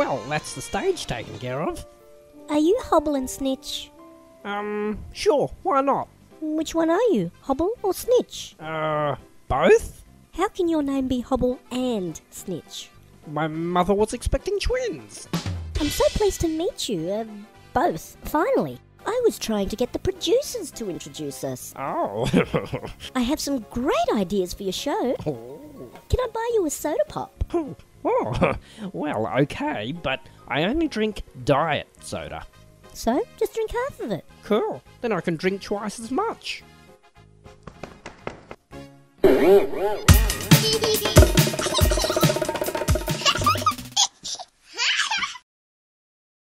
Well, that's the stage taken care of. Are you Hobble and Snitch? Sure, why not? Which one are you, Hobble or Snitch? Both? How can your name be Hobble and Snitch? My mother was expecting twins. I'm so pleased to meet you, both, finally. I was trying to get the producers to introduce us. Oh. I have some great ideas for your show. Can I buy you a soda pop? Oh, well, okay, but I only drink diet soda. So, just drink half of it. Cool, then I can drink twice as much.